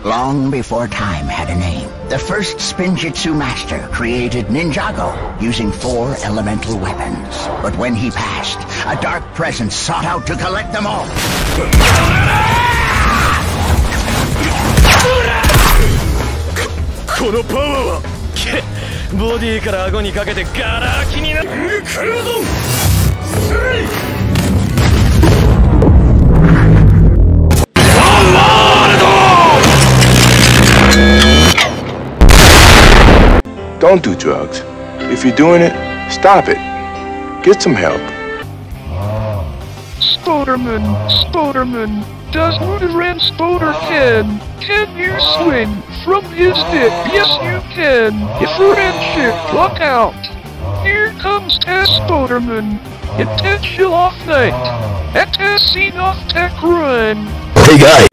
Long before time had a name, the first Spinjitzu master created Ninjago using 4 elemental weapons. But when he passed, a dark presence sought out to collect them all. このパワーはボディから顎にかけてガラ空きになる来るぞ。 Don't do drugs. If you're doing it, stop it. Get some help. Spoderman, does Wooderand Spoder can you swing from his dick? Yes, you can. If friendship, look out. Here comes Tess Spoderman. Intentional off night. At Tess scene off tech run. Hey guy.